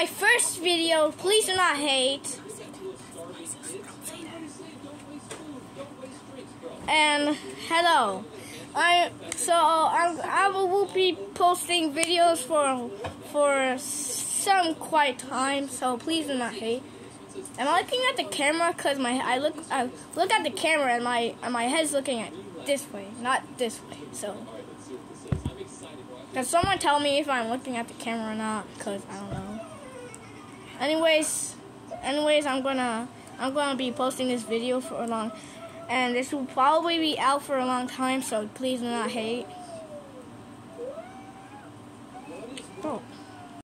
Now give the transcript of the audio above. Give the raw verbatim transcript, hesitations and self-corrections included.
My first video, please do not hate. And hello. I so I'm, I will be posting videos for for some quite time. So please do not hate. Am I looking at the camera? Cause my I look I look at the camera and my and my head's looking at this way, not this way. So can someone tell me if I'm looking at the camera or not? Cause I don't know. Anyways, anyways, I'm gonna I'm gonna be posting this video for a long, and this will probably be out for a long time. So please do not hate.